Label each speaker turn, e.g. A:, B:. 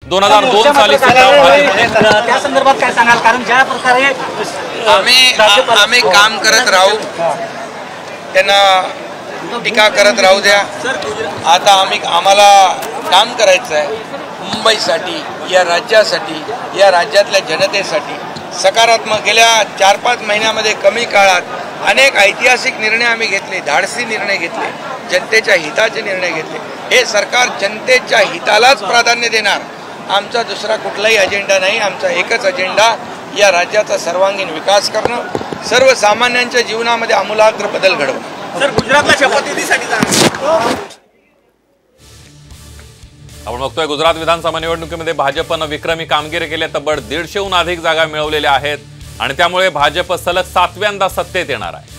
A: 2002 साली
B: त्या संदर्भात काय सांगाल? कारण ज्या प्रकारे
C: आम्ही काम करत राहू, त्यांना टीका करत राहू द्या। आता आम्हाला काम करायचं आहे मुंबईसाठी, या राज्यासाठी, या राज्यातल्या जनतेसाठी सकारात्मक। गेल्या 4-5 महिन्यामध्ये कमी काळात अनेक ऐतिहासिक निर्णय आम्ही घेतले, धाडसी निर्णय घेतले, जनतेच्या हिताचे निर्णय घेतले। हे सरकार जनतेच्या हितालाच प्राधान्य देणार, आमचा दुसरा कुठलाही अजेंडा नाही। आमचा एकच अजेंडा या राज्याचा सर्वांगीण विकास करणं, सर्वसामान्यांच्या जीवनामध्ये आमूलाग्र बदल घडवणं।
B: सर, गुजरातला शपथविधीसाठी
A: आपण बघतोय गुजरात विधानसभा निवडणुकीमध्ये भाजपनं विक्रमी कामगिरी केली, तब्बल 150हून अधिक जागा मिळवलेल्या आहेत आणि त्यामुळे भाजप सलग 7व्यांदा सत्तेत येणार आहे।